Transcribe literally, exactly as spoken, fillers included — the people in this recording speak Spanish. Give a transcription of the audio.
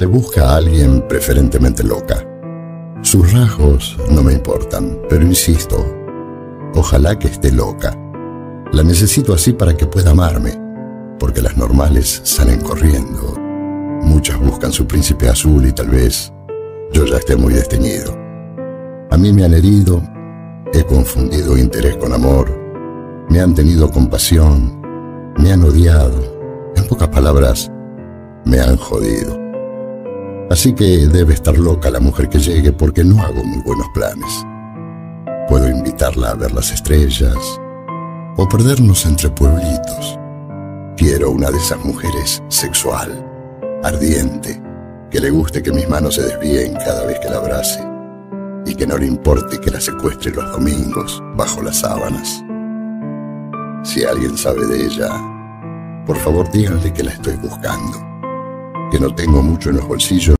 Se busca a alguien preferentemente loca. Sus rasgos no me importan, pero insisto, ojalá que esté loca. La necesito así para que pueda amarme, porque las normales salen corriendo. Muchas buscan su príncipe azul y tal vez yo ya esté muy desteñido. A mí me han herido, he confundido interés con amor, me han tenido compasión, me han odiado, en pocas palabras, me han jodido. Así que debe estar loca la mujer que llegue porque no hago muy buenos planes. Puedo invitarla a ver las estrellas o perdernos entre pueblitos. Quiero una de esas mujeres sexual, ardiente, que le guste que mis manos se desvíen cada vez que la abrace y que no le importe que la secuestre los domingos bajo las sábanas. Si alguien sabe de ella, por favor díganle que la estoy buscando, que no tengo mucho en los bolsillos